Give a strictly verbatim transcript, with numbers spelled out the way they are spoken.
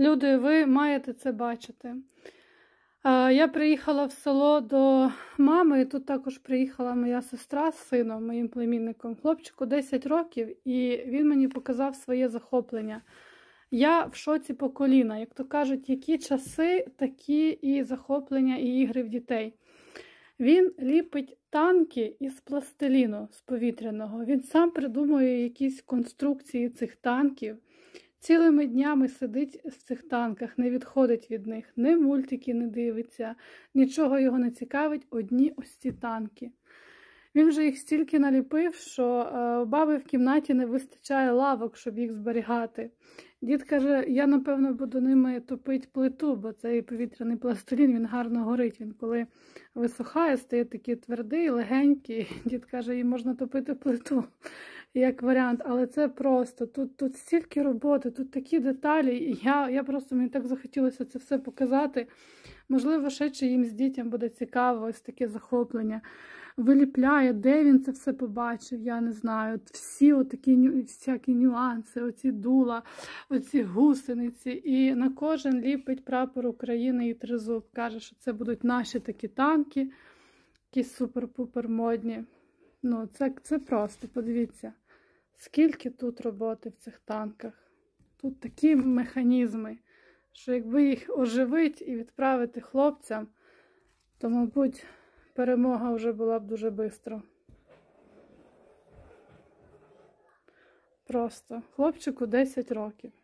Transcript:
Люди, ви маєте це бачити. Я приїхала в село до мами, і тут також приїхала моя сестра з сином, моїм племінником. Хлопчику десять років, і він мені показав своє захоплення. Я в шоці по коліна. Як то кажуть, які часи, такі і захоплення, і ігри в дітей. Він ліпить танки із пластиліну, з повітряного. Він сам придумує якісь конструкції цих танків. Цілими днями сидить в цих танках, не відходить від них, ні мультики не дивиться, нічого його не цікавить, одні ось ці танки. Він вже їх стільки наліпив, що у баби в кімнаті не вистачає лавок, щоб їх зберігати. Дід каже, я, напевно, буду ними топити плиту, бо цей повітряний пластилін, він гарно горить. Він коли висохає, стає такий твердий, легенький. Дід каже, їм можна топити плиту, як варіант. Але це просто, тут, тут стільки роботи, тут такі деталі. І я, я просто, мені так захотілося це все показати. Можливо, ще чи їм з дітям буде цікаво ось таке захоплення. Виліпляє, де він це все побачив, я не знаю. Всі отакі всякі нюанси, оці дула, оці гусениці. І на кожен ліпить прапор України і тризуб. Каже, що це будуть наші такі танки, якісь супер-пупер модні. Ну, це, це просто, подивіться, скільки тут роботи в цих танках. Тут такі механізми, що якби їх оживити і відправити хлопцям, то, мабуть, перемога вже була б дуже швидко. Просто. Хлопчику десять років.